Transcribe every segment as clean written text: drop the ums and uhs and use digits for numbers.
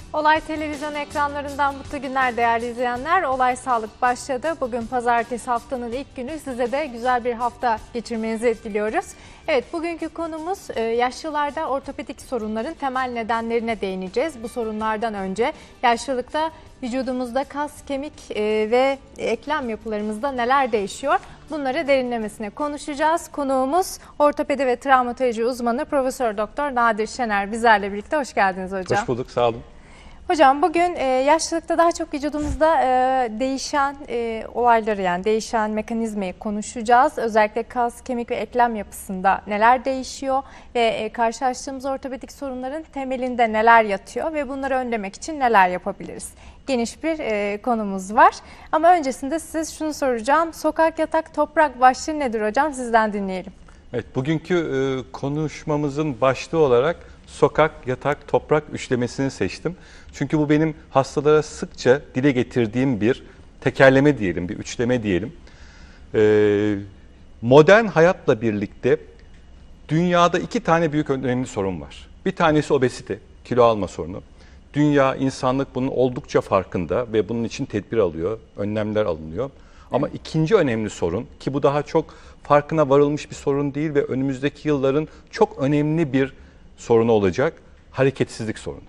Olay televizyon ekranlarından mutlu günler değerli izleyenler. Olay Sağlık başladı. Bugün pazartesi, haftanın ilk günü. Size de güzel bir hafta geçirmenizi diliyoruz. Evet, bugünkü konumuz yaşlılarda ortopedik sorunların temel nedenlerine değineceğiz. Bu sorunlardan önce yaşlılıkta vücudumuzda kas, kemik ve eklem yapılarımızda neler değişiyor? Bunları derinlemesine konuşacağız. Konuğumuz ortopedi ve travmatoloji uzmanı Profesör Doktor Nadir Şener bizlerle birlikte. Hoş geldiniz hocam. Hoş bulduk, sağ olun. Hocam bugün yaşlılıkta daha çok vücudumuzda değişen olayları, yani değişen mekanizmayı konuşacağız. Özellikle kas, kemik ve eklem yapısında neler değişiyor ve karşılaştığımız ortopedik sorunların temelinde neler yatıyor ve bunları önlemek için neler yapabiliriz? Geniş bir konumuz var. Ama öncesinde size şunu soracağım. Sokak, yatak, toprak başlığı nedir hocam? Sizden dinleyelim. Evet, bugünkü konuşmamızın başlığı olarak sokak, yatak, toprak üçlemesini seçtim. Çünkü bu benim hastalara sıkça dile getirdiğim bir tekerleme diyelim, bir üçleme diyelim. Modern hayatla birlikte dünyada iki tane büyük önemli sorun var. Bir tanesi obezite, kilo alma sorunu. Dünya, insanlık bunun oldukça farkında ve bunun için tedbir alıyor, önlemler alınıyor. Ama ikinci önemli sorun, ki bu daha çok farkına varılmış bir sorun değil ve önümüzdeki yılların çok önemli bir sorunu olacak, hareketsizlik sorunu.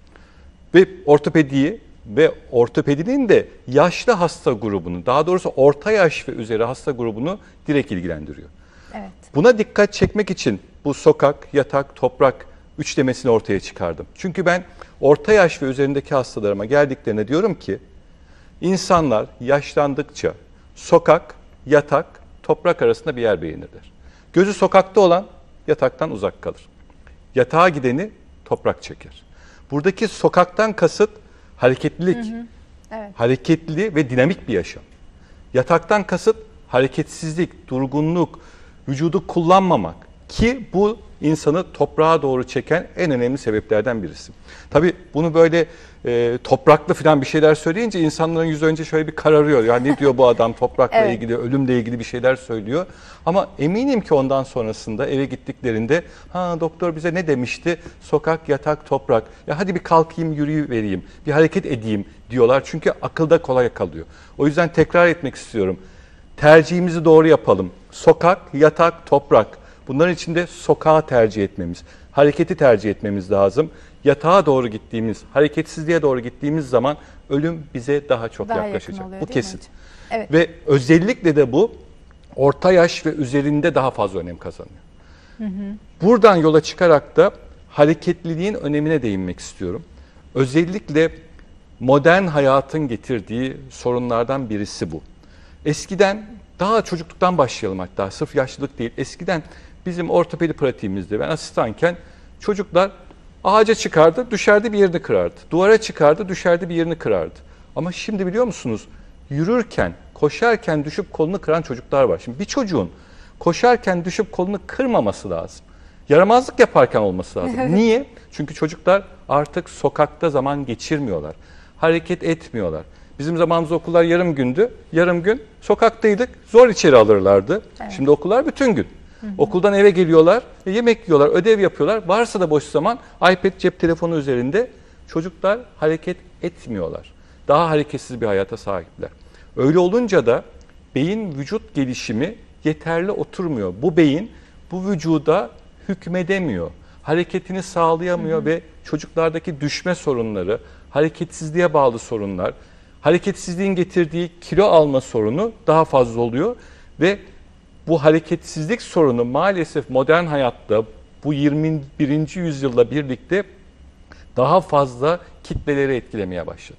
Ve ortopediyi ve ortopedinin de yaşlı hasta grubunu, daha doğrusu orta yaş ve üzeri hasta grubunu direkt ilgilendiriyor. Evet. Buna dikkat çekmek için bu sokak, yatak, toprak üçlemesini ortaya çıkardım. Çünkü ben orta yaş ve üzerindeki hastalarıma geldiklerine diyorum ki, insanlar yaşlandıkça sokak, yatak, toprak arasında bir yer beğenirler. Gözü sokakta olan yataktan uzak kalır. Yatağa gideni toprak çeker. Buradaki sokaktan kasıt hareketlilik, Evet. hareketli ve dinamik bir yaşam. Yataktan kasıt hareketsizlik, durgunluk, vücudu kullanmamak ki bu insanı toprağa doğru çeken en önemli sebeplerden birisi. Tabii bunu böyle topraklı falan bir şeyler söyleyince insanların yüzü önce şöyle bir kararıyor. Ya ne diyor bu adam, toprakla Evet. ilgili, ölümle ilgili bir şeyler söylüyor. Ama eminim ki ondan sonrasında eve gittiklerinde ha doktor bize ne demişti? Sokak, yatak, toprak. Ya hadi bir kalkayım, yürüyüvereyim, bir hareket edeyim diyorlar. Çünkü akılda kolay kalıyor. O yüzden tekrar etmek istiyorum. Tercihimizi doğru yapalım. Sokak, yatak, toprak. Bunların içinde sokağı tercih etmemiz, hareketi tercih etmemiz lazım. Yatağa doğru gittiğimiz, hareketsizliğe doğru gittiğimiz zaman ölüm bize daha çok Daha yaklaşacak. yakın oluyor, Bu değil mi kesin. hocam? Evet. Ve özellikle de bu orta yaş ve üzerinde daha fazla önem kazanıyor. Buradan yola çıkarak da hareketliliğin önemine değinmek istiyorum. Özellikle modern hayatın getirdiği sorunlardan birisi bu. Eskiden, daha çocukluktan başlayalım hatta, sırf yaşlılık değil. Eskiden bizim ortopedi pratiğimizde ben asistanken çocuklar ağaca çıkardı, düşerdi bir yerini kırardı. Duvara çıkardı, düşerdi bir yerini kırardı. Ama şimdi biliyor musunuz, yürürken, koşarken düşüp kolunu kıran çocuklar var. Şimdi bir çocuğun koşarken düşüp kolunu kırmaması lazım. Yaramazlık yaparken olması lazım. Niye? Çünkü çocuklar artık sokakta zaman geçirmiyorlar. Hareket etmiyorlar. Bizim zamanımızda okullar yarım gündü. Yarım gün sokaktaydık. Zor içeri alırlardı. Evet. Şimdi okullar bütün gün. Okuldan eve geliyorlar, yemek yiyorlar, ödev yapıyorlar. Varsa da boş zaman iPad, cep telefonu üzerinde çocuklar hareket etmiyorlar. Daha hareketsiz bir hayata sahipler. Öyle olunca da beyin vücut gelişimi yeterli oturmuyor. Bu beyin bu vücuda hükmedemiyor. Hareketini sağlayamıyor ve çocuklardaki düşme sorunları, hareketsizliğe bağlı sorunlar, hareketsizliğin getirdiği kilo alma sorunu daha fazla oluyor ve bu hareketsizlik sorunu maalesef modern hayatta bu 21. yüzyılla birlikte daha fazla kitleleri etkilemeye başladı.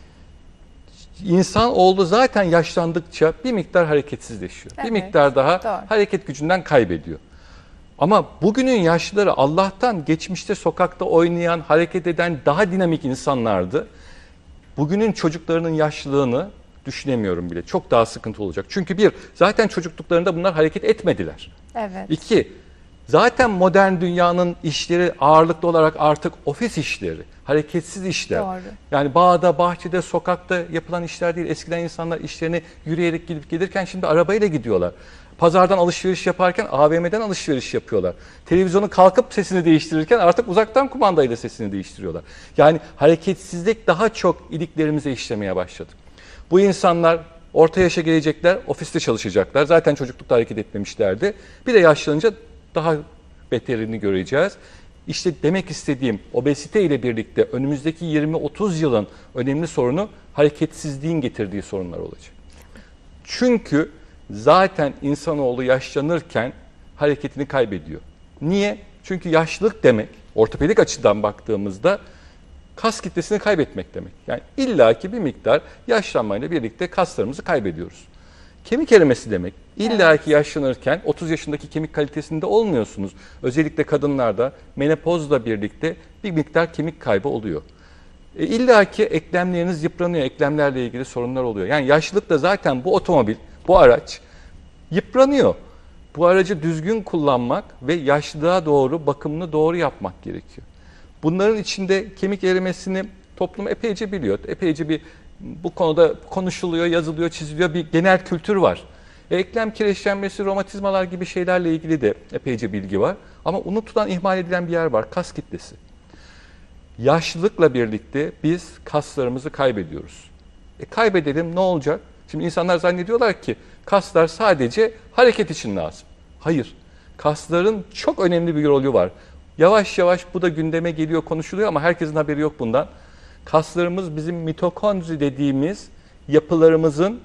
İnsanoğlu zaten yaşlandıkça bir miktar hareketsizleşiyor. Evet, bir miktar daha hareket gücünden kaybediyor. Ama bugünün yaşlıları Allah'tan geçmişte sokakta oynayan, hareket eden daha dinamik insanlardı. Bugünün çocuklarının yaşlılığını düşünemiyorum bile. Çok daha sıkıntı olacak. Çünkü bir, zaten çocukluklarında bunlar hareket etmediler. Evet. İki, zaten modern dünyanın işleri ağırlıklı olarak artık ofis işleri, hareketsiz işler. Doğru. Yani bağda, bahçede, sokakta yapılan işler değil. Eskiden insanlar işlerine yürüyerek gidip gelirken şimdi arabayla gidiyorlar. Pazardan alışveriş yaparken AVM'den alışveriş yapıyorlar. Televizyonu kalkıp sesini değiştirirken artık uzaktan kumandayla sesini değiştiriyorlar. Yani hareketsizlik daha çok iliklerimize işlemeye başladı. Bu insanlar orta yaşa gelecekler, ofiste çalışacaklar. Zaten çocuklukta hareket etmemişlerdi. Bir de yaşlanınca daha beterini göreceğiz. İşte demek istediğim obezite ile birlikte önümüzdeki 20-30 yılın önemli sorunu hareketsizliğin getirdiği sorunlar olacak. Çünkü zaten insanoğlu yaşlanırken hareketini kaybediyor. Niye? Çünkü yaşlılık demek, ortopedik açıdan baktığımızda kas kitlesini kaybetmek demek. Yani illaki bir miktar yaşlanmayla birlikte kaslarımızı kaybediyoruz. Kemik erimesi demek. İllaki yaşlanırken 30 yaşındaki kemik kalitesinde olmuyorsunuz. Özellikle kadınlarda menopozla birlikte bir miktar kemik kaybı oluyor. İllaki eklemleriniz yıpranıyor, eklemlerle ilgili sorunlar oluyor. Yani yaşlılıkta zaten bu otomobil, bu araç yıpranıyor. Bu aracı düzgün kullanmak ve yaşlılığa doğru bakımını doğru yapmak gerekiyor. Bunların içinde kemik erimesini toplum epeyce biliyor. Epeyce bir bu konuda konuşuluyor, yazılıyor, çiziliyor, bir genel kültür var. Eklem kireçlenmesi, romatizmalar gibi şeylerle ilgili de epeyce bilgi var. Ama unutulan, ihmal edilen bir yer var, kas kitlesi. Yaşlılıkla birlikte biz kaslarımızı kaybediyoruz. Kaybedelim, ne olacak? Şimdi insanlar zannediyorlar ki kaslar sadece hareket için lazım. Hayır, kasların çok önemli bir rolü var. Yavaş yavaş bu da gündeme geliyor, konuşuluyor ama herkesin haberi yok bundan. Kaslarımız bizim mitokondri dediğimiz yapılarımızın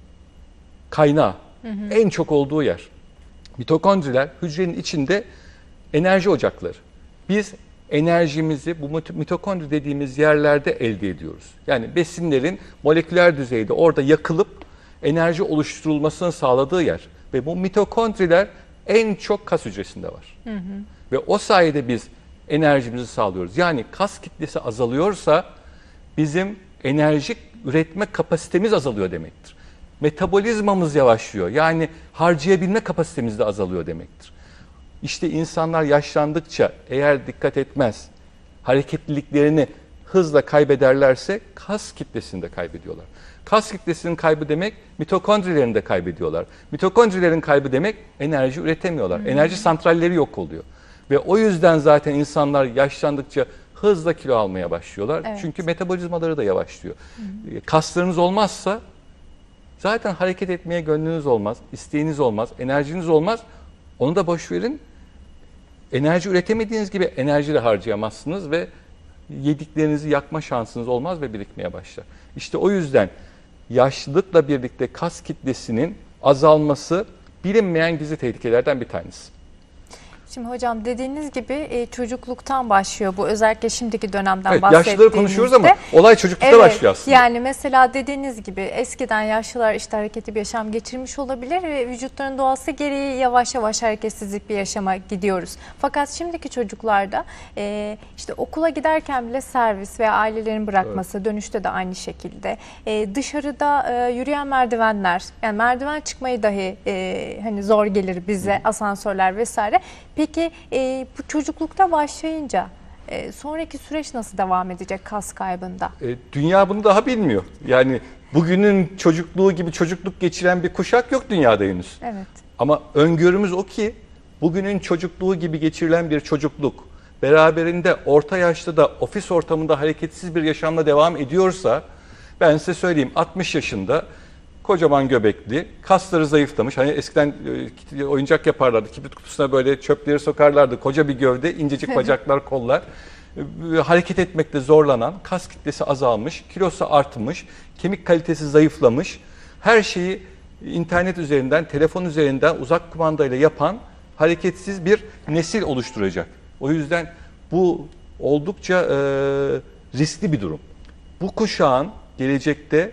kaynağı. En çok olduğu yer. Mitokondriler hücrenin içinde enerji ocakları. Biz enerjimizi bu mitokondri dediğimiz yerlerde elde ediyoruz. Yani besinlerin moleküler düzeyde orada yakılıp enerji oluşturulmasını sağladığı yer. Ve bu mitokondriler en çok kas hücresinde var. Ve o sayede biz enerjimizi sağlıyoruz. Yani kas kitlesi azalıyorsa bizim enerji üretme kapasitemiz azalıyor demektir. Metabolizmamız yavaşlıyor. Yani harcayabilme kapasitemiz de azalıyor demektir. İşte insanlar yaşlandıkça eğer dikkat etmez, hareketliliklerini hızla kaybederlerse kas kitlesini de kaybediyorlar. Kas kitlesinin kaybı demek mitokondrilerini de kaybediyorlar. Mitokondrilerin kaybı demek enerji üretemiyorlar. Enerji santralleri yok oluyor. Ve o yüzden zaten insanlar yaşlandıkça hızla kilo almaya başlıyorlar. Evet. Çünkü metabolizmaları da yavaşlıyor. Kaslarınız olmazsa zaten hareket etmeye gönlünüz olmaz, isteğiniz olmaz, enerjiniz olmaz. Onu da boş verin. Enerji üretemediğiniz gibi enerji de harcayamazsınız ve yediklerinizi yakma şansınız olmaz ve birikmeye başlar. İşte o yüzden yaşlılıkla birlikte kas kitlesinin azalması bilinmeyen gizli tehlikelerden bir tanesi. Şimdi hocam dediğiniz gibi çocukluktan başlıyor bu, özellikle şimdiki dönemden evet, bahsettiğimizde. Yaşlıları konuşuyoruz ama olay çocuklukta başlıyor aslında. Yani mesela dediğiniz gibi eskiden yaşlılar işte hareketli bir yaşam geçirmiş olabilir ve vücutların doğası gereği yavaş yavaş hareketsizlik bir yaşama gidiyoruz. Fakat şimdiki çocuklarda işte okula giderken bile servis veya ailelerin bırakması, evet, dönüşte de aynı şekilde. Dışarıda yürüyen merdivenler, yani merdiven çıkmayı dahi hani zor gelir bize, asansörler vesaire. Peki bu çocuklukta başlayınca sonraki süreç nasıl devam edecek kas kaybında? Dünya bunu daha bilmiyor. Yani bugünün çocukluğu gibi çocukluk geçiren bir kuşak yok dünyada henüz. Evet. Ama öngörümüz o ki bugünün çocukluğu gibi geçirilen bir çocukluk beraberinde orta yaşta da ofis ortamında hareketsiz bir yaşamla devam ediyorsa, ben size söyleyeyim, 60 yaşında kocaman göbekli, kasları zayıflamış. Hani eskiden oyuncak yaparlardı. Kibrit kutusuna böyle çöpleri sokarlardı. Koca bir gövde, incecik bacaklar, kollar. Hareket etmekte zorlanan, kas kitlesi azalmış, kilosu artmış, kemik kalitesi zayıflamış. Her şeyi internet üzerinden, telefon üzerinden uzak kumandayla yapan hareketsiz bir nesil oluşturacak. O yüzden bu oldukça riskli bir durum. Bu kuşağın gelecekte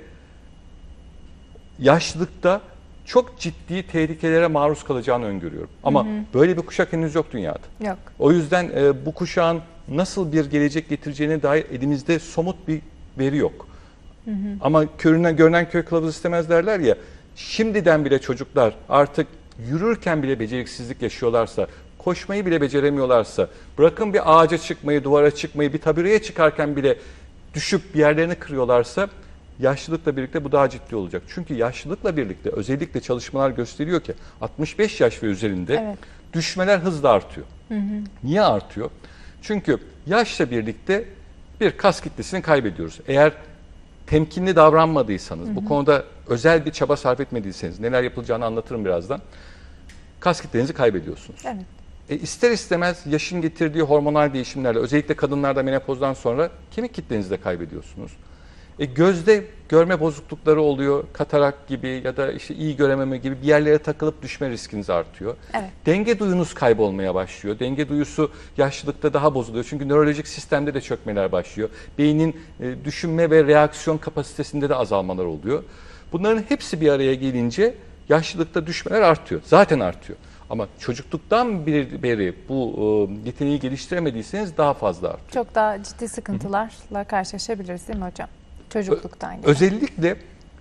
yaşlılıkta çok ciddi tehlikelere maruz kalacağını öngörüyorum. Ama böyle bir kuşak henüz yok dünyada. Yok. O yüzden bu kuşağın nasıl bir gelecek getireceğine dair elimizde somut bir veri yok. Ama görünen köy kılavuz istemez derler ya, şimdiden bile çocuklar artık yürürken bile beceriksizlik yaşıyorlarsa, koşmayı bile beceremiyorlarsa, bırakın bir ağaca çıkmayı, duvara çıkmayı, bir tabureye çıkarken bile düşüp bir yerlerini kırıyorlarsa, yaşlılıkla birlikte bu daha ciddi olacak. Çünkü yaşlılıkla birlikte özellikle çalışmalar gösteriyor ki 65 yaş ve üzerinde düşmeler hızla artıyor. Niye artıyor? Çünkü yaşla birlikte bir kas kitlesini kaybediyoruz. Eğer temkinli davranmadıysanız, bu konuda özel bir çaba sarf etmediyseniz, neler yapılacağını anlatırım birazdan, kas kitlenizi kaybediyorsunuz. İster istemez yaşın getirdiği hormonal değişimlerle, özellikle kadınlarda menopozdan sonra kemik kitlenizi de kaybediyorsunuz. Gözde görme bozuklukları oluyor, katarak gibi ya da işte iyi görememe gibi bir yerlere takılıp düşme riskiniz artıyor. Denge duyunuz kaybolmaya başlıyor. Denge duyusu yaşlılıkta daha bozuluyor. Çünkü nörolojik sistemde de çökmeler başlıyor. Beynin düşünme ve reaksiyon kapasitesinde de azalmalar oluyor. Bunların hepsi bir araya gelince yaşlılıkta düşmeler artıyor. Zaten artıyor. Ama çocukluktan beri bu yeteneği geliştiremediyseniz daha fazla artıyor. Çok daha ciddi sıkıntılarla karşılaşabiliriz değil mi hocam? Çocukluktan gelen. Özellikle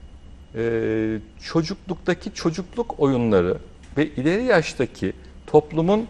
çocukluktaki çocukluk oyunları ve ileri yaştaki toplumun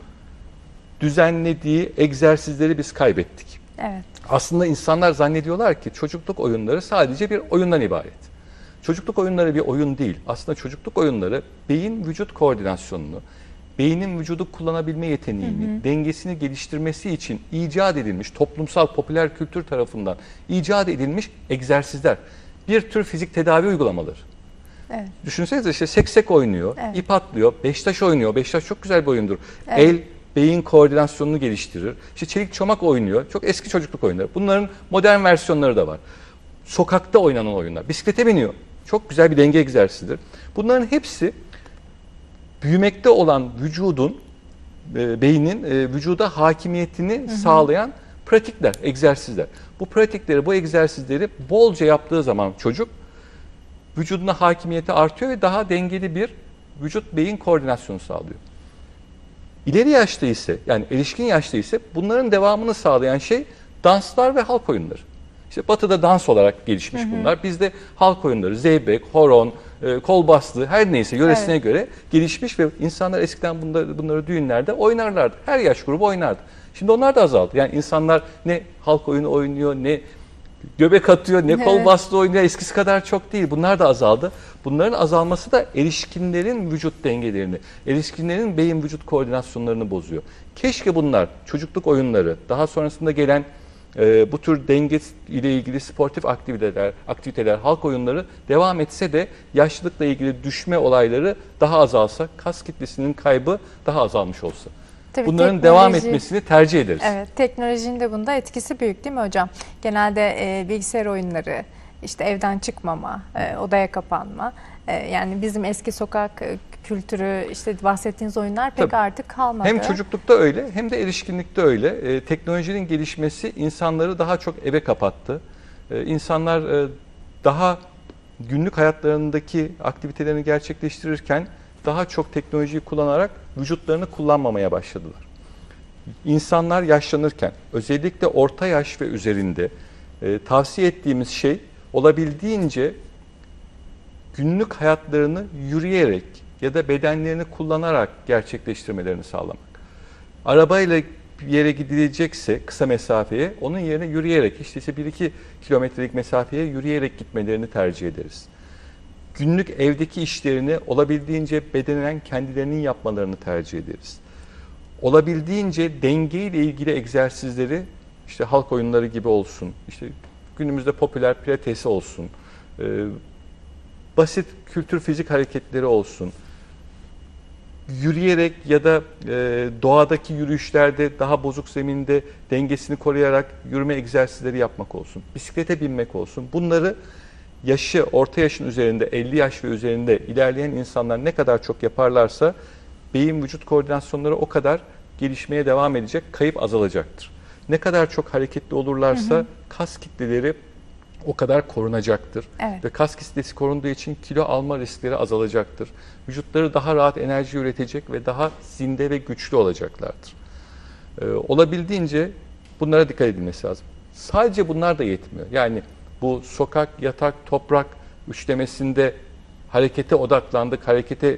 düzenlediği egzersizleri biz kaybettik. Aslında insanlar zannediyorlar ki çocukluk oyunları sadece bir oyundan ibaret. Çocukluk oyunları bir oyun değil. Aslında çocukluk oyunları beyin vücut koordinasyonunu, beynin vücudu kullanabilme yeteneğini, dengesini geliştirmesi için icat edilmiş, toplumsal popüler kültür tarafından icat edilmiş egzersizler. Bir tür fizik tedavi uygulamaları. Düşünsenize işte seksek oynuyor, ip atlıyor, beştaş oynuyor. Beştaş çok güzel bir oyundur. El, beyin koordinasyonunu geliştirir. İşte çelik çomak oynuyor. Çok eski çocukluk oyunları. Bunların modern versiyonları da var. Sokakta oynanan oyunlar. Bisiklete biniyor. Çok güzel bir denge egzersizidir. Bunların hepsi büyümekte olan vücudun, beynin vücuda hakimiyetini sağlayan pratikler, egzersizler. Bu pratikleri, bu egzersizleri bolca yaptığı zaman çocuk vücuduna hakimiyeti artıyor ve daha dengeli bir vücut-beyin koordinasyonu sağlıyor. İleri yaşta ise, yani erişkin yaşta ise bunların devamını sağlayan şey danslar ve halk oyunları. İşte Batı'da dans olarak gelişmiş bunlar. Bizde halk oyunları, zeybek, horon, kol bastı, her neyse yöresine göre gelişmiş ve insanlar eskiden bunları düğünlerde oynarlardı. Her yaş grubu oynardı. Şimdi onlar da azaldı. Yani insanlar ne halk oyunu oynuyor, ne göbek atıyor, ne kol bastı oynuyor. Eskisi kadar çok değil. Bunlar da azaldı. Bunların azalması da erişkinlerin vücut dengelerini, erişkinlerin beyin vücut koordinasyonlarını bozuyor. Keşke bunlar çocukluk oyunları, daha sonrasında gelen bu tür denge ile ilgili sportif aktiviteler, halk oyunları devam etse de yaşlılıkla ilgili düşme olayları daha azalsa, kas kitlesinin kaybı daha azalmış olsa. Tabii bunların devam etmesini tercih ederiz. Teknolojinin de bunda etkisi büyük değil mi hocam? Genelde bilgisayar oyunları, işte evden çıkmama, odaya kapanma, yani bizim eski sokak kültürü, işte bahsettiğiniz oyunlar pek artık kalmadı. Hem çocuklukta öyle hem de erişkinlikte öyle. Teknolojinin gelişmesi insanları daha çok eve kapattı. İnsanlar daha günlük hayatlarındaki aktivitelerini gerçekleştirirken daha çok teknolojiyi kullanarak vücutlarını kullanmamaya başladılar. İnsanlar yaşlanırken, özellikle orta yaş ve üzerinde tavsiye ettiğimiz şey olabildiğince günlük hayatlarını yürüyerek ya da bedenlerini kullanarak gerçekleştirmelerini sağlamak. Arabayla bir yere gidilecekse kısa mesafeye, onun yerine yürüyerek, işte 1-2 kilometrelik mesafeye yürüyerek gitmelerini tercih ederiz. Günlük evdeki işlerini olabildiğince bedenen kendilerinin yapmalarını tercih ederiz. Olabildiğince dengeyle ilgili egzersizleri, işte halk oyunları gibi olsun, işte günümüzde popüler pilatesi olsun, basit kültür fizik hareketleri olsun, yürüyerek ya da doğadaki yürüyüşlerde daha bozuk zeminde dengesini koruyarak yürüme egzersizleri yapmak olsun, bisiklete binmek olsun. Bunları yaşı, orta yaşın üzerinde, 50 yaş ve üzerinde ilerleyen insanlar ne kadar çok yaparlarsa beyin vücut koordinasyonları o kadar gelişmeye devam edecek, kayıp azalacaktır. Ne kadar çok hareketli olurlarsa kas kitleleri o kadar korunacaktır. Ve kas kitlesi korunduğu için kilo alma riskleri azalacaktır. Vücutları daha rahat enerji üretecek ve daha zinde ve güçlü olacaklardır. Olabildiğince bunlara dikkat edilmesi lazım. Sadece bunlar da yetmiyor. Yani bu sokak, yatak, toprak üçlemesinde harekete odaklandık, harekete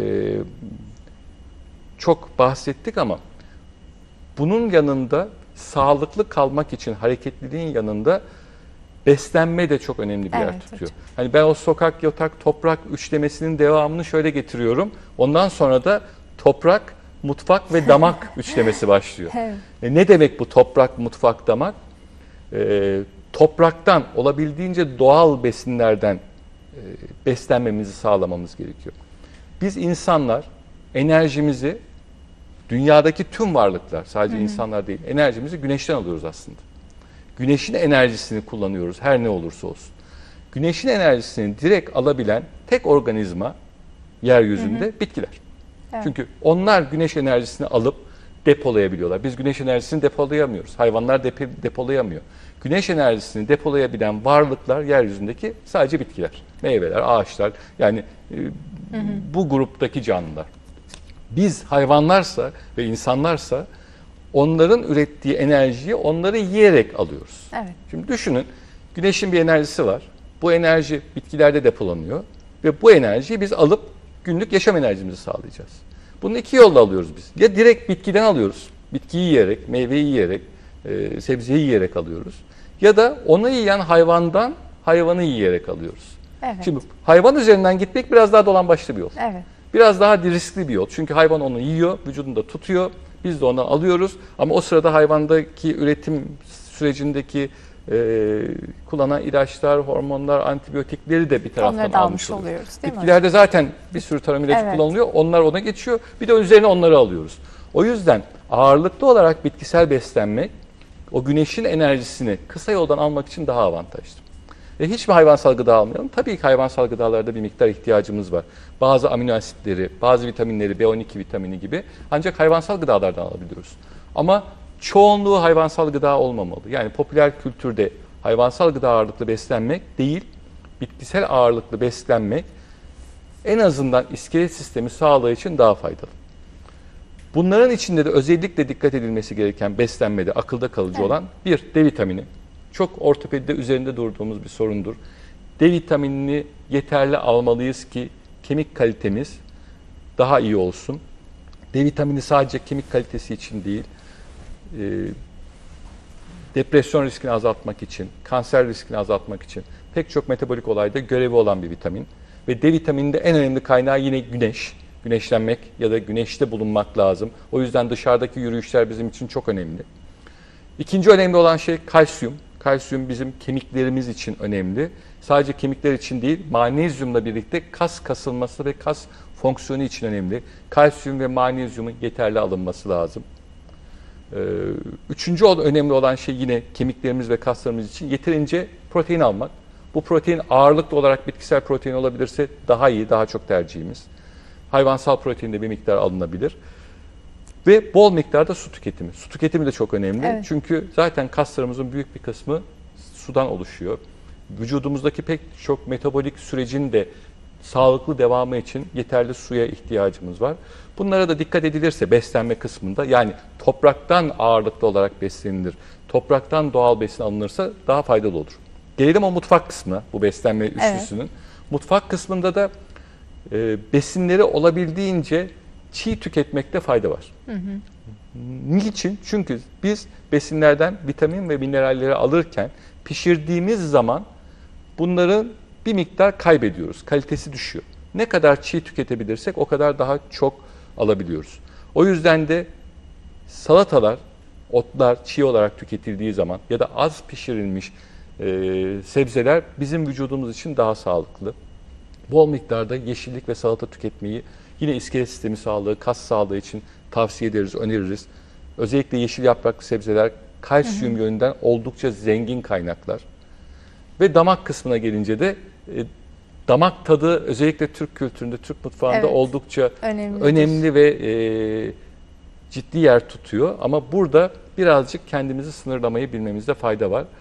çok bahsettik ama bunun yanında sağlıklı kalmak için hareketliliğin yanında beslenme de çok önemli bir yer Evet, tutuyor. hocam. Hani ben o sokak, yatak, toprak üçlemesinin devamını şöyle getiriyorum. Ondan sonra da toprak, mutfak ve damak üçlemesi başlıyor. Evet. Ne demek bu toprak, mutfak, damak? Topraktan, olabildiğince doğal besinlerden beslenmemizi sağlamamız gerekiyor. Biz insanlar enerjimizi, dünyadaki tüm varlıklar, sadece insanlar değil, enerjimizi güneşten alıyoruz aslında. Güneşin enerjisini kullanıyoruz her ne olursa olsun. Güneşin enerjisini direkt alabilen tek organizma yeryüzünde bitkiler. Evet. Çünkü onlar güneş enerjisini alıp depolayabiliyorlar. Biz güneş enerjisini depolayamıyoruz. Hayvanlar depolayamıyor. Güneş enerjisini depolayabilen varlıklar yeryüzündeki sadece bitkiler, meyveler, ağaçlar, yani bu gruptaki canlılar. Biz hayvanlarsa ve insanlarsa onların ürettiği enerjiyi onları yiyerek alıyoruz. Evet. Şimdi düşünün, güneşin bir enerjisi var. Bu enerji bitkilerde depolanıyor ve bu enerjiyi biz alıp günlük yaşam enerjimizi sağlayacağız. Bunu iki yolla alıyoruz biz. Ya direkt bitkiden alıyoruz, bitkiyi yiyerek, meyveyi yiyerek, sebzeyi yiyerek alıyoruz. Ya da onu yiyen hayvandan hayvanı yiyerek alıyoruz. Evet. Şimdi hayvan üzerinden gitmek biraz daha dolambaçlı bir yol. Evet. Biraz daha riskli bir yol. Çünkü hayvan onu yiyor, vücudunda tutuyor. Biz de ondan alıyoruz. Ama o sırada hayvandaki üretim sürecindeki kullanan ilaçlar, hormonlar, antibiyotikleri de bir taraftan Onları da almış almış oluyoruz. oluyoruz, değil mi Bitkilerde zaten bir sürü tarım ilacı Evet. kullanılıyor. Onlar ona geçiyor. Bir de üzerine onları alıyoruz. O yüzden ağırlıklı olarak bitkisel beslenmek o güneşin enerjisini kısa yoldan almak için daha avantajlı. Hiç mi hayvansal gıda almayalım? Tabii ki hayvansal gıdalarda bir miktar ihtiyacımız var. Bazı amino asitleri, bazı vitaminleri, B12 vitamini gibi ancak hayvansal gıdalardan alabiliyoruz. Ama çoğunluğu hayvansal gıda olmamalı. Yani popüler kültürde hayvansal gıda ağırlıklı beslenmek değil, bitkisel ağırlıklı beslenmek en azından iskelet sistemi sağlığı için daha faydalı. Bunların içinde de özellikle dikkat edilmesi gereken beslenmede akılda kalıcı olan bir, D vitamini. Çok ortopedide üzerinde durduğumuz bir sorundur. D vitaminini yeterli almalıyız ki kemik kalitemiz daha iyi olsun. D vitamini sadece kemik kalitesi için değil, depresyon riskini azaltmak için, kanser riskini azaltmak için pek çok metabolik olayda görevi olan bir vitamin. Ve D vitamininde en önemli kaynağı yine güneş. Güneşlenmek ya da güneşte bulunmak lazım. O yüzden dışarıdaki yürüyüşler bizim için çok önemli. İkinci önemli olan şey kalsiyum. Kalsiyum bizim kemiklerimiz için önemli. Sadece kemikler için değil, magnezyumla birlikte kas kasılması ve kas fonksiyonu için önemli. Kalsiyum ve magnezyumun yeterli alınması lazım. Üçüncü önemli olan şey yine kemiklerimiz ve kaslarımız için yeterince protein almak. Bu protein ağırlıklı olarak bitkisel protein olabilirse daha iyi, daha çok tercihimiz. Hayvansal protein de bir miktar alınabilir. Ve bol miktarda su tüketimi. Su tüketimi de çok önemli. Evet. Çünkü zaten kaslarımızın büyük bir kısmı sudan oluşuyor. Vücudumuzdaki pek çok metabolik sürecin de sağlıklı devamı için yeterli suya ihtiyacımız var. Bunlara da dikkat edilirse beslenme kısmında, yani topraktan ağırlıklı olarak beslenilir, topraktan doğal besin alınırsa daha faydalı olur. Gelelim o mutfak kısmına, bu beslenme üçlüsünün. Evet. Mutfak kısmında da besinleri olabildiğince çiğ tüketmekte fayda var. Niçin? Çünkü biz besinlerden vitamin ve mineralleri alırken pişirdiğimiz zaman bunların bir miktar kaybediyoruz. Kalitesi düşüyor. Ne kadar çiğ tüketebilirsek o kadar daha çok alabiliyoruz. O yüzden de salatalar, otlar çiğ olarak tüketildiği zaman ya da az pişirilmiş sebzeler bizim vücudumuz için daha sağlıklı. Bol miktarda yeşillik ve salata tüketmeyi yine iskelet sistemi sağlığı, kas sağlığı için tavsiye ederiz, öneririz. Özellikle yeşil yapraklı sebzeler kalsiyum yönünden oldukça zengin kaynaklar. Ve damak kısmına gelince de damak tadı özellikle Türk kültüründe, Türk mutfağında evet, oldukça önemli ve ciddi yer tutuyor. Ama burada birazcık kendimizi sınırlamayı bilmemizde fayda var.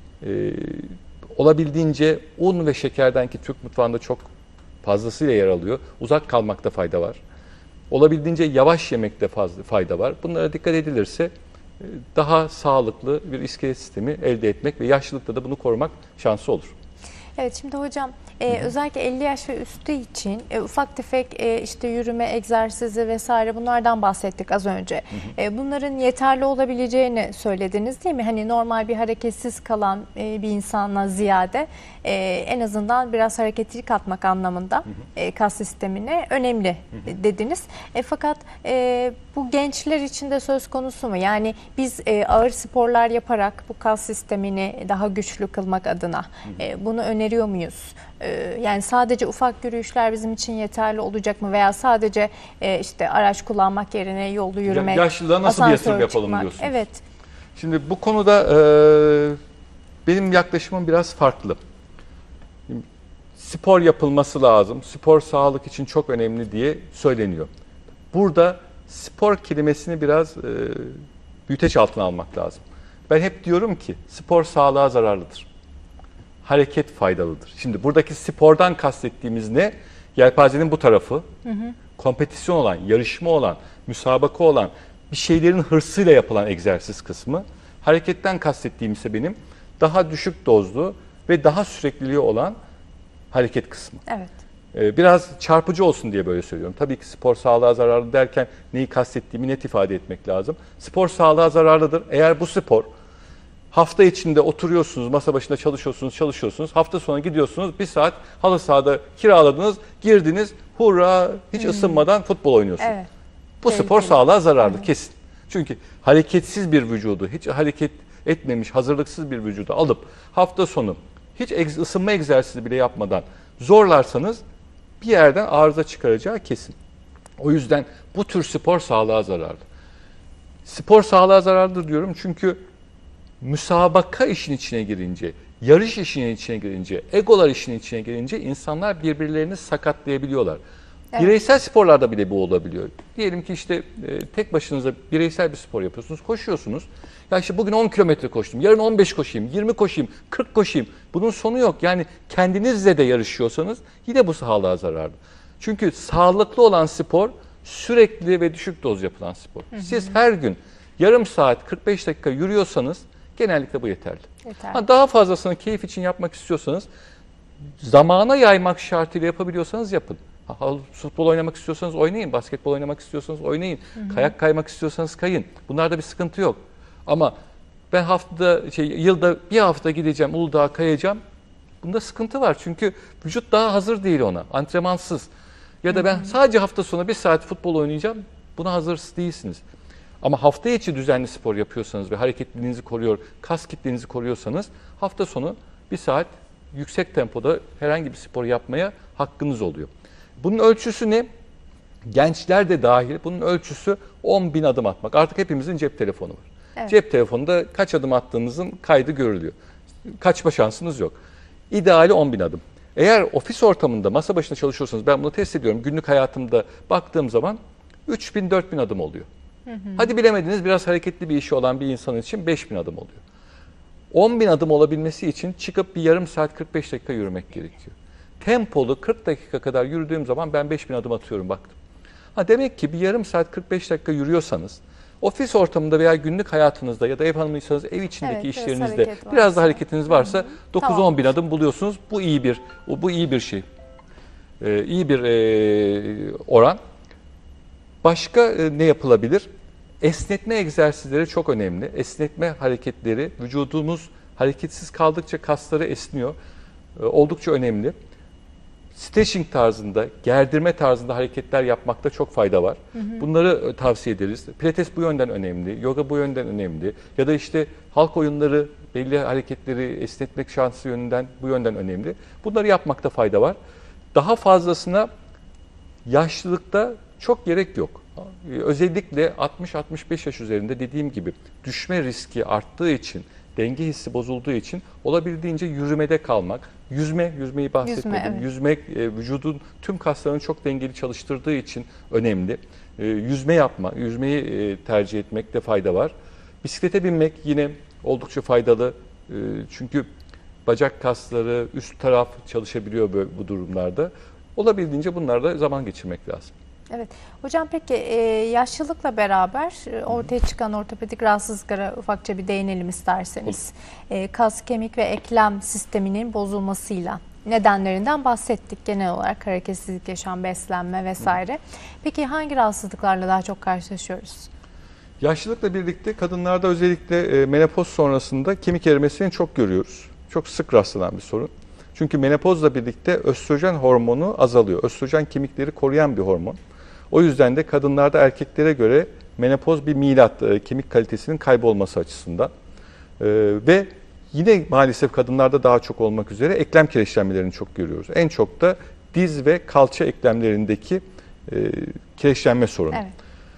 Olabildiğince un ve şekerden, ki Türk mutfağında çok fazlasıyla yer alıyor, uzak kalmakta fayda var. Olabildiğince yavaş yemekte fayda var. Bunlara dikkat edilirse daha sağlıklı bir iskelet sistemi elde etmek ve yaşlılıkta da bunu korumak şansı olur. Evet, şimdi hocam özellikle 50 yaş ve üstü için ufak tefek işte yürüme egzersizi vesaire bunlardan bahsettik az önce. Bunların yeterli olabileceğini söylediniz değil mi? Hani normal bir hareketsiz kalan bir insana ziyade en azından biraz hareketlilik katmak anlamında kas sistemine önemli dediniz. Fakat bu gençler için de söz konusu mu? Yani biz ağır sporlar yaparak bu kas sistemini daha güçlü kılmak adına bunu öneriyor muyuz? Yani sadece ufak yürüyüşler bizim için yeterli olacak mı? Veya sadece işte araç kullanmak yerine yolda yürümek, Yaşlılığa nasıl bir yatırım yapalım çıkmak. diyorsunuz? Evet. Şimdi bu konuda benim yaklaşımım biraz farklı. Spor yapılması lazım, spor sağlık için çok önemli diye söyleniyor. Burada spor kelimesini biraz büyüteç altına almak lazım. Ben hep diyorum ki spor sağlığa zararlıdır. Hareket faydalıdır. Şimdi buradaki spordan kastettiğimiz ne? Yelpazenin bu tarafı, kompetisyon olan, yarışma olan, müsabaka olan, bir şeylerin hırsıyla yapılan egzersiz kısmı. Hareketten kastettiğim ise benim daha düşük dozlu ve daha sürekliliği olan hareket kısmı. Evet. Biraz çarpıcı olsun diye böyle söylüyorum. Tabii ki spor sağlığa zararlı derken neyi kastettiğimi net ifade etmek lazım. Spor sağlığa zararlıdır. Eğer bu spor hafta içinde oturuyorsunuz, masa başında çalışıyorsunuz. Hafta sonu gidiyorsunuz, bir saat halı sahada kiraladınız, girdiniz, hurra, hiç ısınmadan futbol oynuyorsunuz. Evet. Bu spor sağlığa zararlı kesin. Çünkü hareketsiz bir vücudu, hiç hareket etmemiş, hazırlıksız bir vücudu alıp hafta sonu hiç ısınma egzersizi bile yapmadan zorlarsanız bir yerden arıza çıkaracağı kesin. O yüzden bu tür spor sağlığa zararlı. Spor sağlığa zararlıdır diyorum çünkü müsabaka işin içine girince, yarış işinin içine girince, egolar işinin içine girince insanlar birbirlerini sakatlayabiliyorlar. Evet. Bireysel sporlarda bile bu olabiliyor. Diyelim ki işte tek başınıza bireysel bir spor yapıyorsunuz, koşuyorsunuz. Ya işte bugün 10 kilometre koştum, yarın 15 koşayım, 20 koşayım, 40 koşayım. Bunun sonu yok. Yani kendinizle de yarışıyorsanız yine bu sağlığa zararlı. Çünkü sağlıklı olan spor sürekli ve düşük doz yapılan spor. Siz her gün yarım saat, 45 dakika yürüyorsanız genellikle bu yeterli. Ha, daha fazlasını keyif için yapmak istiyorsanız, zamana yaymak şartıyla yapabiliyorsanız yapın. Futbol oynamak istiyorsanız oynayın, basketbol oynamak istiyorsanız oynayın, kayak kaymak istiyorsanız kayın. Bunlarda bir sıkıntı yok. Ama ben yılda bir hafta gideceğim, Uludağ'a kayacağım. Bunda sıkıntı var çünkü vücut daha hazır değil ona, antrenmansız. Ya da ben sadece hafta sonu bir saat futbol oynayacağım, buna hazır değilsiniz. Ama hafta içi düzenli spor yapıyorsanız ve hareketliliğinizi koruyor, kas kitlenizi koruyorsanız hafta sonu bir saat yüksek tempoda herhangi bir spor yapmaya hakkınız oluyor. Bunun ölçüsü ne? Gençler de dahil bunun ölçüsü 10.000 adım atmak. Artık hepimizin cep telefonu var. Evet. Cep telefonunda kaç adım attığınızın kaydı görülüyor. Kaçma şansınız yok. İdeali 10.000 adım. Eğer ofis ortamında masa başında çalışıyorsanız, ben bunu test ediyorum. Günlük hayatımda baktığım zaman 3.000-4.000 adım oluyor. Hadi bilemediniz, biraz hareketli bir işi olan bir insan için 5.000 adım oluyor. 10.000 adım olabilmesi için çıkıp bir yarım saat 45 dakika yürümek gerekiyor. Tempolu 40 dakika kadar yürüdüğüm zaman ben 5.000 adım atıyorum baktım. Demek ki bir yarım saat 45 dakika yürüyorsanız, ofis ortamında veya günlük hayatınızda ya da ev hanımıysanız ev içindeki işlerinizde biraz da hareketiniz varsa 9-10 bin adım buluyorsunuz. Bu iyi bir şey. İyi bir oran. Başka ne yapılabilir? Esnetme egzersizleri çok önemli. Esnetme hareketleri, vücudumuz hareketsiz kaldıkça kasları esniyor. Oldukça önemli. Stretching tarzında, gerdirme tarzında hareketler yapmakta çok fayda var. Bunları tavsiye ederiz. Pilates bu yönden önemli, yoga bu yönden önemli. Ya da işte halk oyunları, belli hareketleri esnetmek şansı yönünden bu yönden önemli. Bunları yapmakta fayda var. Daha yaşlılıkta çok gerek yok. Özellikle 60-65 yaş üzerinde dediğim gibi düşme riski arttığı için, denge hissi bozulduğu için olabildiğince yürümede kalmak, yüzmeyi bahsetmedim. Yüzmek vücudun tüm kaslarını çok dengeli çalıştırdığı için önemli. Yüzmeyi tercih etmekte fayda var. Bisiklete binmek yine oldukça faydalı. Çünkü bacak kasları, üst taraf çalışabiliyor bu durumlarda. Olabildiğince bunlarda zaman geçirmek lazım. Evet. Hocam peki yaşlılıkla beraber ortaya çıkan ortopedik rahatsızlıklara ufakça bir değinelim isterseniz. Kas, kemik ve eklem sisteminin bozulmasıyla nedenlerinden bahsettik genel olarak, hareketsizlik, yaşam, beslenme vesaire. Peki hangi rahatsızlıklarla daha çok karşılaşıyoruz? Yaşlılıkla birlikte kadınlarda özellikle menopoz sonrasında kemik erimesini çok görüyoruz. Çok sık rastlanan bir sorun. Çünkü menopozla birlikte östrojen hormonu azalıyor. Östrojen kemikleri koruyan bir hormon. O yüzden de kadınlarda erkeklere göre menopoz bir milat, kemik kalitesinin kaybolması açısından. Ve yine maalesef kadınlarda daha çok olmak üzere eklem kireçlenmelerini çok görüyoruz. En çok da diz ve kalça eklemlerindeki kireçlenme sorunu. Evet.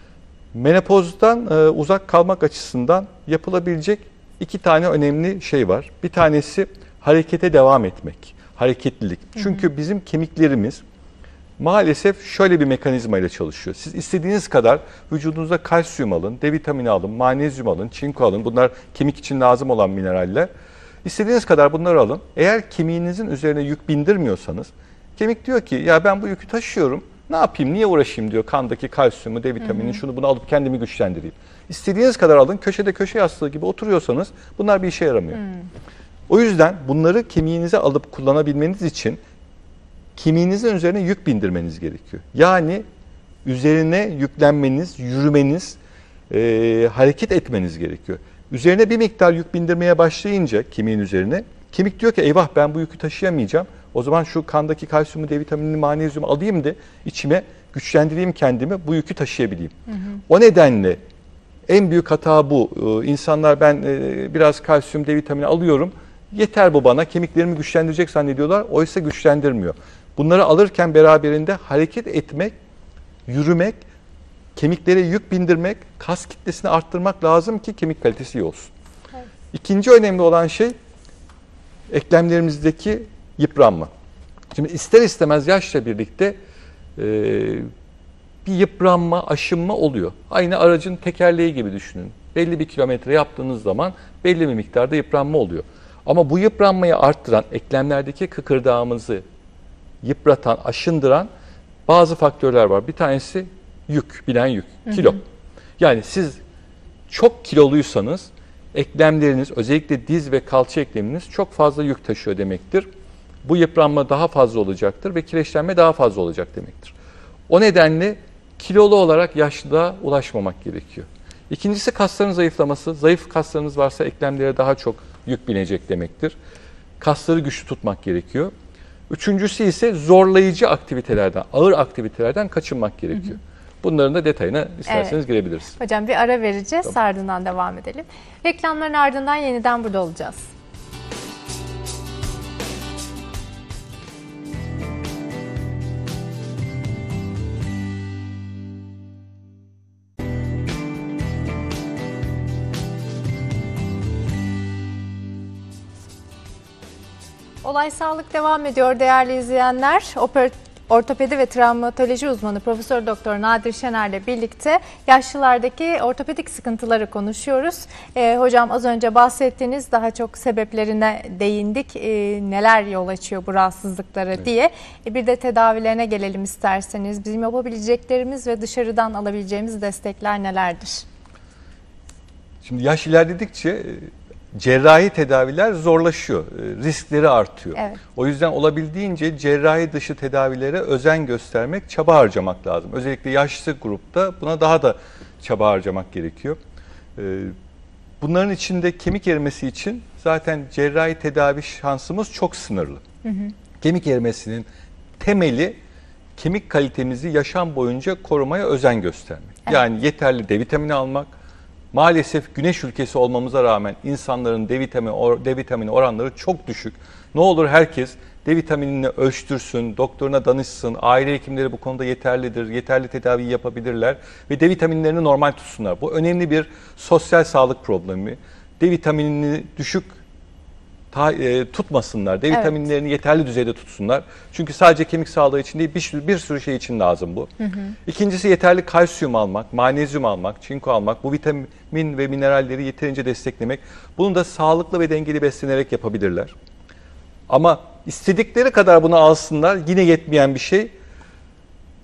Menopozdan uzak kalmak açısından yapılabilecek 2 tane önemli şey var. Bir tanesi harekete devam etmek, hareketlilik. Çünkü bizim kemiklerimiz maalesef şöyle bir mekanizma ile çalışıyor. Siz istediğiniz kadar vücudunuza kalsiyum alın, D vitamini alın, magnezyum alın, çinko alın. Bunlar kemik için lazım olan mineraller. İstediğiniz kadar bunları alın. Eğer kemiğinizin üzerine yük bindirmiyorsanız, kemik diyor ki ya ben bu yükü taşıyorum. Ne yapayım, niye uğraşayım diyor, kandaki kalsiyumu, D vitaminini, şunu bunu alıp kendimi güçlendireyim. İstediğiniz kadar alın, köşede köşe yastığı gibi oturuyorsanız bunlar bir işe yaramıyor. O yüzden bunları kemiğinize alıp kullanabilmeniz için kemiğinizin üzerine yük bindirmeniz gerekiyor. Yani üzerine yüklenmeniz, yürümeniz, hareket etmeniz gerekiyor. Üzerine bir miktar yük bindirmeye başlayınca kemiğin üzerine, kemik diyor ki eyvah ben bu yükü taşıyamayacağım. O zaman şu kandaki kalsiyumu, D vitaminini, magnezyumu alayım da içime güçlendireyim kendimi, bu yükü taşıyabileyim. O nedenle en büyük hata bu. İnsanlar ben biraz kalsiyum, D vitamini alıyorum, yeter bu bana, kemiklerimi güçlendirecek zannediyorlar. Oysa güçlendirmiyor. Bunları alırken beraberinde hareket etmek, yürümek, kemiklere yük bindirmek, kas kitlesini arttırmak lazım ki kemik kalitesi iyi olsun. Evet. İkinci önemli olan şey eklemlerimizdeki yıpranma. Şimdi ister istemez yaşla birlikte bir yıpranma, aşınma oluyor. Aynı aracın tekerleği gibi düşünün. Belli bir kilometre yaptığınız zaman belli bir miktarda yıpranma oluyor. Ama bu yıpranmayı arttıran, eklemlerdeki kıkırdağımızı yıpratan, aşındıran bazı faktörler var. Bir tanesi yük, bilen yük, kilo. Yani siz çok kiloluysanız eklemleriniz, özellikle diz ve kalça ekleminiz çok fazla yük taşıyor demektir. Bu yıpranma daha fazla olacaktır ve kireçlenme daha fazla olacak demektir. O nedenle kilolu olarak yaşlılığa ulaşmamak gerekiyor. İkincisi kasların zayıflaması. Zayıf kaslarınız varsa eklemlere daha çok yük binecek demektir. Kasları güçlü tutmak gerekiyor. Üçüncüsü ise zorlayıcı aktivitelerden, ağır aktivitelerden kaçınmak gerekiyor. Bunların da detayına isterseniz girebiliriz. Hocam bir ara vereceğiz, tamam. Ardından devam edelim. Reklamların ardından yeniden burada olacağız. Olay Sağlık devam ediyor değerli izleyenler. Ortopedi ve travmatoloji uzmanı Profesör Doktor Nadir Şener'le birlikte yaşlılardaki ortopedik sıkıntıları konuşuyoruz. Hocam az önce bahsettiğiniz daha çok sebeplerine değindik. Neler yol açıyor bu rahatsızlıklara, evet, diye. Bir de tedavilerine gelelim isterseniz. Bizim yapabileceklerimiz ve dışarıdan alabileceğimiz destekler nelerdir? Şimdi yaş ilerledikçe cerrahi tedaviler zorlaşıyor, riskleri artıyor. Evet. O yüzden olabildiğince cerrahi dışı tedavilere özen göstermek, çaba harcamak lazım. Özellikle yaşlı grupta buna daha da çaba harcamak gerekiyor. Bunların içinde kemik erimesi için zaten cerrahi tedavi şansımız çok sınırlı. Kemik erimesinin temeli kemik kalitemizi yaşam boyunca korumaya özen göstermek. Evet. Yani yeterli D vitamini almak. Maalesef güneş ülkesi olmamıza rağmen insanların D vitamini oranları çok düşük. Ne olur herkes D vitaminini ölçtürsün, doktoruna danışsın, aile hekimleri bu konuda yeterlidir, yeterli tedaviyi yapabilirler ve D vitaminlerini normal tutsunlar. Bu önemli bir sosyal sağlık problemi. D vitaminini düşük tutmasınlar, D vitaminlerini yeterli düzeyde tutsunlar. Çünkü sadece kemik sağlığı için değil, bir sürü şey için lazım bu. İkincisi yeterli kalsiyum almak, magnezyum almak, çinko almak, bu vitamin ve mineralleri yeterince desteklemek. Bunu da sağlıklı ve dengeli beslenerek yapabilirler. Ama istedikleri kadar bunu alsınlar, yine yetmeyen bir şey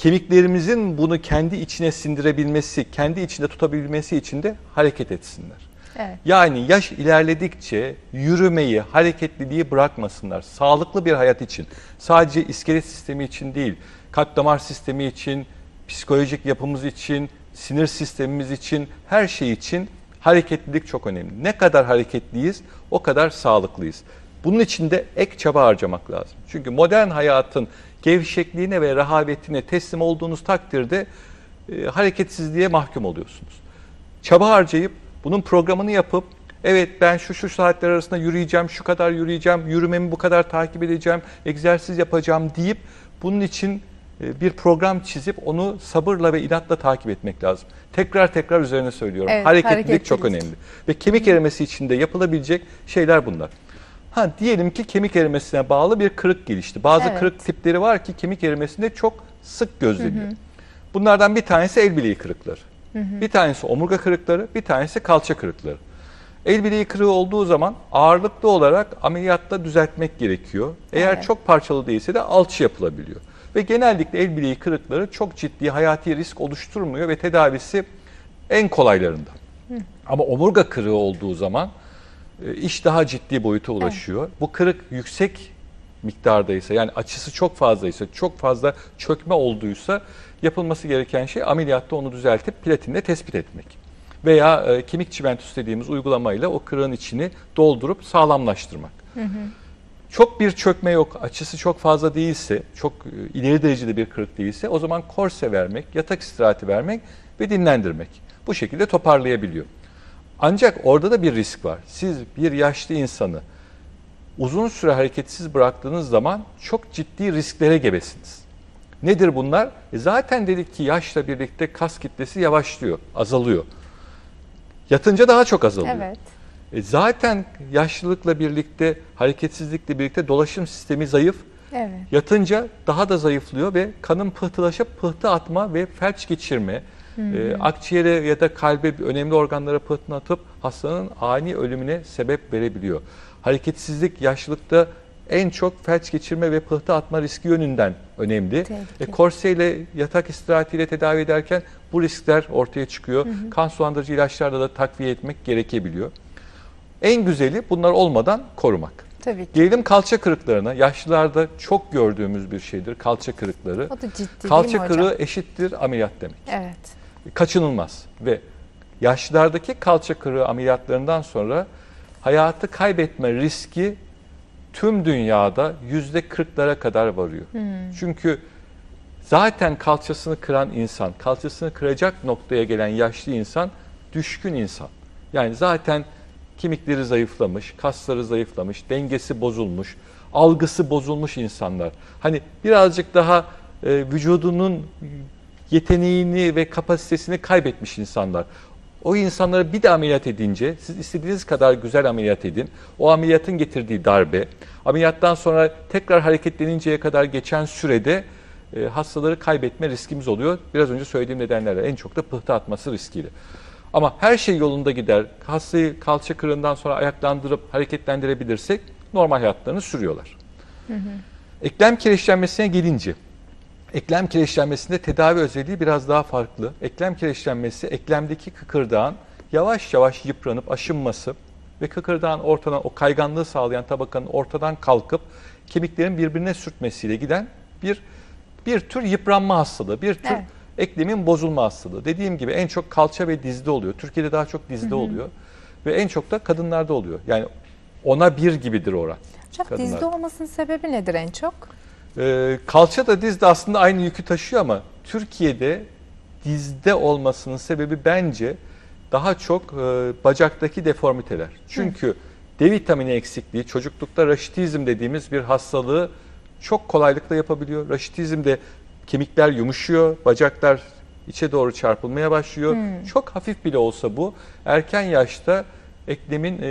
Kemiklerimizin bunu kendi içine sindirebilmesi, kendi içinde tutabilmesi için de hareket etsinler. Evet. Yani yaş ilerledikçe yürümeyi, hareketliliği bırakmasınlar. Sağlıklı bir hayat için, sadece iskelet sistemi için değil, kalp damar sistemi için, psikolojik yapımız için, sinir sistemimiz için, her şey için hareketlilik çok önemli. Ne kadar hareketliyiz, o kadar sağlıklıyız. Bunun için de ek çaba harcamak lazım. Çünkü modern hayatın gevşekliğine ve rehavetine teslim olduğunuz takdirde hareketsizliğe mahkum oluyorsunuz. Çaba harcayıp, bunun programını yapıp, evet ben şu saatler arasında yürüyeceğim, şu kadar yürüyeceğim, yürümemi bu kadar takip edeceğim, egzersiz yapacağım deyip bunun için bir program çizip onu sabırla ve inatla takip etmek lazım. Tekrar üzerine söylüyorum. Evet, hareketlilik çok önemli. Ve kemik erimesi için de yapılabilecek şeyler bunlar. Diyelim ki kemik erimesine bağlı bir kırık gelişti. Bazı kırık tipleri var ki kemik erimesinde çok sık gözleniyor. Bunlardan bir tanesi el bileği kırıkları. Bir tanesi omurga kırıkları, bir tanesi kalça kırıkları. El bileği kırığı olduğu zaman ağırlıklı olarak ameliyatla düzeltmek gerekiyor. Eğer çok parçalı değilse de alçı yapılabiliyor. Ve genellikle el bileği kırıkları çok ciddi hayati risk oluşturmuyor ve tedavisi en kolaylarından. Ama omurga kırığı olduğu zaman iş daha ciddi boyuta ulaşıyor. Bu kırık yüksek miktardaysa, yani açısı çok fazlaysa, çok fazla çökme olduysa yapılması gereken şey ameliyatta onu düzeltip platinle tespit etmek. Veya kemik çimentosu dediğimiz uygulamayla o kırığın içini doldurup sağlamlaştırmak. Çok bir çökme yok, açısı çok fazla değilse, çok ileri derecede bir kırık değilse o zaman korse vermek, yatak istirahati vermek ve dinlendirmek. Bu şekilde toparlayabiliyor. Ancak orada da bir risk var. Siz bir yaşlı insanı uzun süre hareketsiz bıraktığınız zaman çok ciddi risklere gebesiniz. Nedir bunlar? Zaten dedik ki yaşla birlikte kas kitlesi yavaşlıyor, azalıyor. Yatınca daha çok azalıyor. Evet. Zaten yaşlılıkla birlikte, hareketsizlikle birlikte dolaşım sistemi zayıf. Evet. Yatınca daha da zayıflıyor ve kanın pıhtılaşıp pıhtı atma ve felç geçirme, akciğere ya da kalbe, önemli organlara pıhtı atıp hastanın ani ölümüne sebep verebiliyor. Hareketsizlik yaşlılıkta en çok felç geçirme ve pıhtı atma riski yönünden önemli. Korseyle, yatak istirahatiyle tedavi ederken bu riskler ortaya çıkıyor. Kan sulandırıcı ilaçlarla da takviye etmek gerekebiliyor. En güzeli bunlar olmadan korumak. Tabii ki. Gelelim kalça kırıklarına. Yaşlılarda çok gördüğümüz bir şeydir kalça kırıkları. O da ciddi kalça değil mi kırığı hocam? eşittir ameliyat demek. Evet. Kaçınılmaz ve yaşlılardaki kalça kırığı ameliyatlarından sonra hayatı kaybetme riski tüm dünyada %40'lara kadar varıyor. Çünkü zaten kalçasını kıran insan, kalçasını kıracak noktaya gelen yaşlı insan düşkün insan. Yani zaten kemikleri zayıflamış, kasları zayıflamış, dengesi bozulmuş, algısı bozulmuş insanlar. Hani birazcık daha vücudunun yeteneğini ve kapasitesini kaybetmiş insanlar. O insanları bir de ameliyat edince, siz istediğiniz kadar güzel ameliyat edin. O ameliyatın getirdiği darbe, ameliyattan sonra tekrar hareketleninceye kadar geçen sürede hastaları kaybetme riskimiz oluyor. Biraz önce söylediğim nedenlerle en çok da pıhtı atması riskiyle. Ama her şey yolunda gider. Hastayı kalça kırığından sonra ayaklandırıp hareketlendirebilirsek normal hayatlarını sürüyorlar. Eklem kireçlenmesine gelince, eklem kireçlenmesinde tedavi özelliği biraz daha farklı. Eklem kireçlenmesi, eklemdeki kıkırdağın yavaş yavaş yıpranıp aşınması ve kıkırdağın ortadan, o kayganlığı sağlayan tabakanın ortadan kalkıp kemiklerin birbirine sürtmesiyle giden bir tür yıpranma hastalığı, bir tür eklemin bozulma hastalığı. Dediğim gibi en çok kalça ve dizde oluyor. Türkiye'de daha çok dizde oluyor ve en çok da kadınlarda oluyor. Yani 10'a 1 gibidir oran. Hocam dizde olmasının sebebi nedir en çok? Kalça da diz de aslında aynı yükü taşıyor ama Türkiye'de dizde olmasının sebebi bence daha çok bacaktaki deformiteler. Çünkü D vitamini eksikliği, çocuklukta raşitizm dediğimiz bir hastalığı çok kolaylıkla yapabiliyor. Raşitizmde kemikler yumuşuyor, bacaklar içe doğru çarpılmaya başlıyor. Çok hafif bile olsa bu erken yaşta eklemin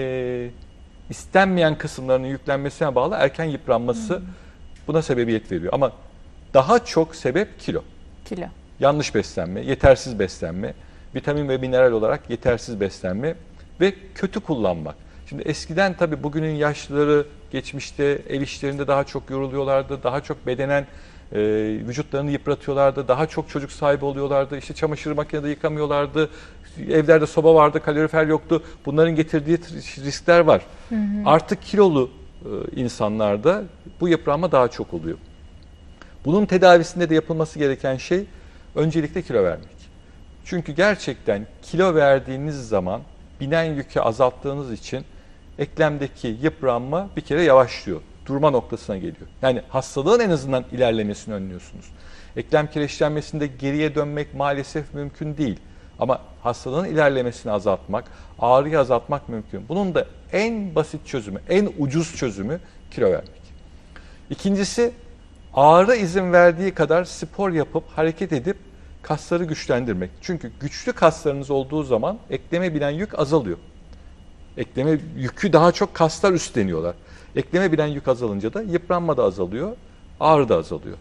istenmeyen kısımlarının yüklenmesine bağlı erken yıpranması buna sebebiyet veriyor. Ama daha çok sebep kilo. Kilo. Yanlış beslenme, yetersiz beslenme, vitamin ve mineral olarak yetersiz beslenme ve kötü kullanmak. Şimdi eskiden tabii bugünün yaşlıları geçmişte el işlerinde daha çok yoruluyorlardı, daha çok bedenen vücutlarını yıpratıyorlardı, daha çok çocuk sahibi oluyorlardı, işte çamaşır makinede yıkamıyorlardı, evlerde soba vardı, kalorifer yoktu. Bunların getirdiği riskler var. Artık kilolu insanlarda bu yıpranma daha çok oluyor. Bunun tedavisinde de yapılması gereken şey öncelikle kilo vermek. Çünkü gerçekten kilo verdiğiniz zaman binen yükü azalttığınız için eklemdeki yıpranma bir kere yavaşlıyor. Durma noktasına geliyor. Yani hastalığın en azından ilerlemesini önlüyorsunuz. Eklem kireçlenmesinde geriye dönmek maalesef mümkün değil. Ama hastalığın ilerlemesini azaltmak, ağrıyı azaltmak mümkün. Bunun da en basit çözümü, en ucuz çözümü kilo vermek. İkincisi, ağrı izin verdiği kadar spor yapıp, hareket edip kasları güçlendirmek. Çünkü güçlü kaslarınız olduğu zaman ekleme binen yük azalıyor. Ekleme yükü daha çok kaslar üstleniyorlar. Ekleme binen yük azalınca da yıpranma da azalıyor, ağrı da azalıyor.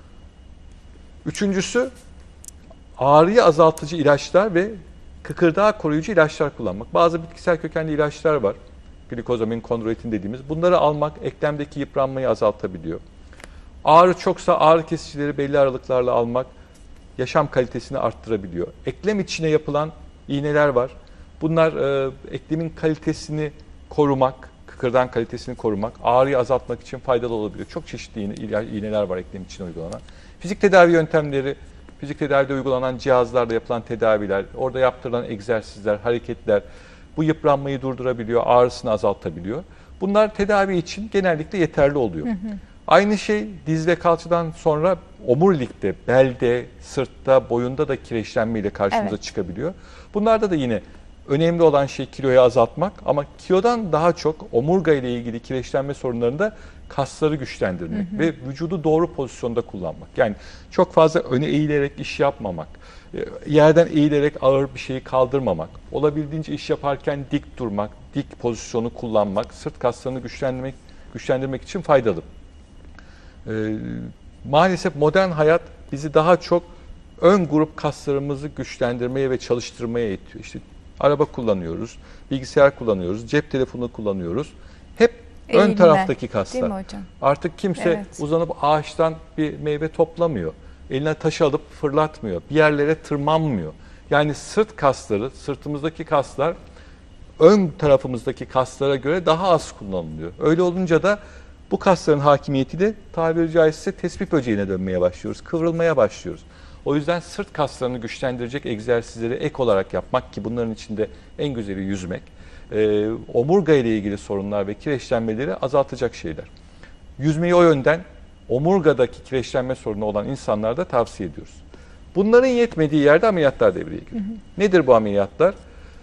Üçüncüsü, ağrıyı azaltıcı ilaçlar ve kıkırdağı koruyucu ilaçlar kullanmak. Bazı bitkisel kökenli ilaçlar var. Glikozamin, kondroitin dediğimiz. Bunları almak eklemdeki yıpranmayı azaltabiliyor. Ağrı çoksa ağrı kesicileri belli aralıklarla almak yaşam kalitesini arttırabiliyor. Eklem içine yapılan iğneler var. Bunlar eklemin kalitesini korumak, kıkırdağın kalitesini korumak, ağrıyı azaltmak için faydalı olabiliyor. Çok çeşitli iğneler var eklem içine uygulanan. Fizik tedavi yöntemleri, fizik tedavide uygulanan cihazlarla yapılan tedaviler, orada yaptırılan egzersizler, hareketler bu yıpranmayı durdurabiliyor, ağrısını azaltabiliyor. Bunlar tedavi için genellikle yeterli oluyor. Aynı şey diz ve kalçadan sonra omurilikte, belde, sırtta, boyunda da kireçlenme ile karşımıza çıkabiliyor. Bunlarda da yine önemli olan şey kiloyu azaltmak ama kilodan daha çok omurga ile ilgili kireçlenme sorunlarında kasları güçlendirmek ve vücudu doğru pozisyonda kullanmak. Yani çok fazla öne eğilerek iş yapmamak, yerden eğilerek ağır bir şeyi kaldırmamak, olabildiğince iş yaparken dik durmak, dik pozisyonu kullanmak, sırt kaslarını güçlendirmek için faydalı. Maalesef modern hayat bizi daha çok ön grup kaslarımızı güçlendirmeye ve çalıştırmaya itiyor. İşte araba kullanıyoruz, bilgisayar kullanıyoruz, cep telefonu kullanıyoruz. Hep ön taraftaki kaslar. Değil mi hocam? Artık kimse uzanıp ağaçtan bir meyve toplamıyor. Eline taşı alıp fırlatmıyor. Bir yerlere tırmanmıyor. Yani sırt kasları, sırtımızdaki kaslar ön tarafımızdaki kaslara göre daha az kullanılıyor. Öyle olunca da bu kasların hakimiyeti de tabiri caizse tespih böceğine dönmeye başlıyoruz. Kıvrılmaya başlıyoruz. O yüzden sırt kaslarını güçlendirecek egzersizleri ek olarak yapmak ki bunların içinde en güzeli yüzmek. Omurga ile ilgili sorunlar ve kireçlenmeleri azaltacak şeyler. Yüzmeyi o yönden omurgadaki kireçlenme sorunu olan insanlarda tavsiye ediyoruz. Bunların yetmediği yerde ameliyatlar devreye giriyor. Nedir bu ameliyatlar?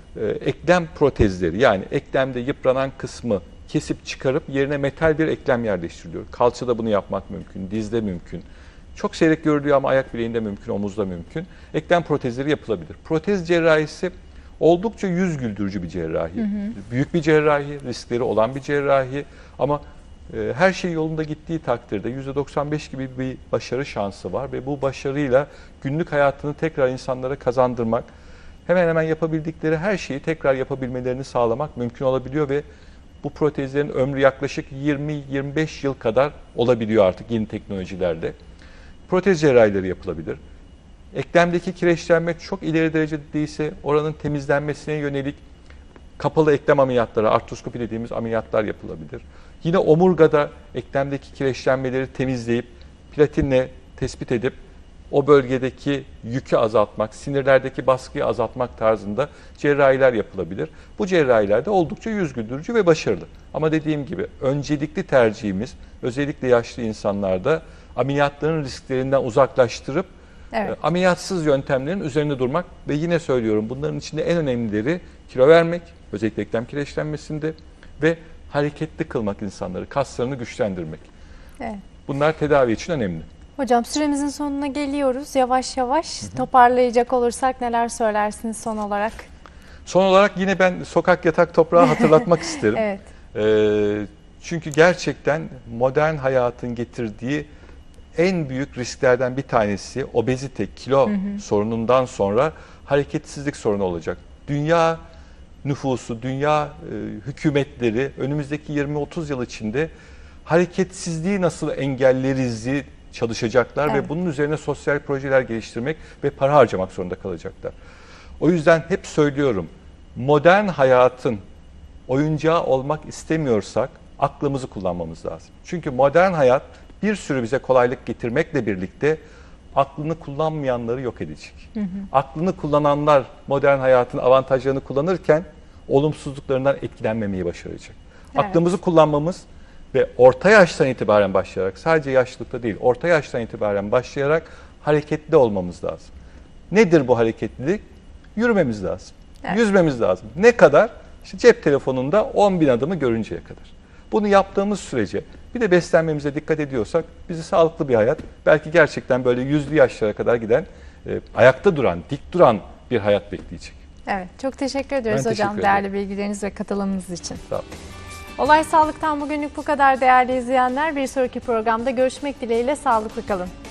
Eklem protezleri yani eklemde yıpranan kısmı kesip çıkarıp yerine metal bir eklem yerleştiriliyor. Kalçada bunu yapmak mümkün, dizde mümkün. Çok seyrek görülüyor ama ayak bileğinde mümkün, omuzda mümkün. Eklem protezleri yapılabilir. Protez cerrahisi oldukça yüz güldürücü bir cerrahi. Büyük bir cerrahi, riskleri olan bir cerrahi ama her şey yolunda gittiği takdirde %95 gibi bir başarı şansı var ve bu başarıyla günlük hayatını tekrar insanlara kazandırmak, hemen hemen yapabildikleri her şeyi tekrar yapabilmelerini sağlamak mümkün olabiliyor ve bu protezlerin ömrü yaklaşık 20-25 yıl kadar olabiliyor artık yeni teknolojilerde. Protez cerrahileri yapılabilir. Eklemdeki kireçlenme çok ileri derecede değilse oranın temizlenmesine yönelik kapalı eklem ameliyatları, artroskopi dediğimiz ameliyatlar yapılabilir. Yine omurgada eklemdeki kireçlenmeleri temizleyip platinle tespit edip o bölgedeki yükü azaltmak, sinirlerdeki baskıyı azaltmak tarzında cerrahiler yapılabilir. Bu cerrahilerde oldukça yüz güldürücü ve başarılı. Ama dediğim gibi öncelikli tercihimiz özellikle yaşlı insanlarda ameliyatların risklerinden uzaklaştırıp ameliyatsız yöntemlerin üzerinde durmak ve yine söylüyorum bunların içinde en önemlileri kilo vermek, özellikle eklem kireçlenmesinde ve hareketli kılmak insanları, kaslarını güçlendirmek. Bunlar tedavi için önemli. Hocam süremizin sonuna geliyoruz. Yavaş yavaş toparlayacak olursak neler söylersiniz son olarak? Son olarak yine ben sokak yatak toprağı hatırlatmak isterim. Çünkü gerçekten modern hayatın getirdiği en büyük risklerden bir tanesi obezite, kilo sorunundan sonra hareketsizlik sorunu olacak. Dünya nüfusu, dünya hükümetleri önümüzdeki 20-30 yıl içinde hareketsizliği nasıl engelleriz çalışacaklar Evet. ve bunun üzerine sosyal projeler geliştirmek ve para harcamak zorunda kalacaklar. O yüzden hep söylüyorum, modern hayatın oyuncağı olmak istemiyorsak aklımızı kullanmamız lazım. Çünkü modern hayat bir sürü bize kolaylık getirmekle birlikte aklını kullanmayanları yok edecek. Aklını kullananlar modern hayatın avantajlarını kullanırken olumsuzluklarından etkilenmemeyi başaracak. Evet. Aklımızı kullanmamız ve orta yaştan itibaren başlayarak, sadece yaşlılıkta değil, orta yaştan itibaren başlayarak hareketli olmamız lazım. Nedir bu hareketlilik? Yürümemiz lazım. Evet. Yüzmemiz lazım. Ne kadar? İşte cep telefonunda 10.000 adımı görünceye kadar. Bunu yaptığımız sürece, bir de beslenmemize dikkat ediyorsak, bizi sağlıklı bir hayat, belki gerçekten böyle 100'lü yaşlara kadar giden, ayakta duran, dik duran bir hayat bekleyecek. Evet, çok teşekkür ediyoruz Ben hocam teşekkür değerli bilgileriniz ve katılımınız için. Sağ olun. Olay Sağlık'tan bugünlük bu kadar değerli izleyenler. Bir sonraki programda görüşmek dileğiyle, sağlıklı kalın.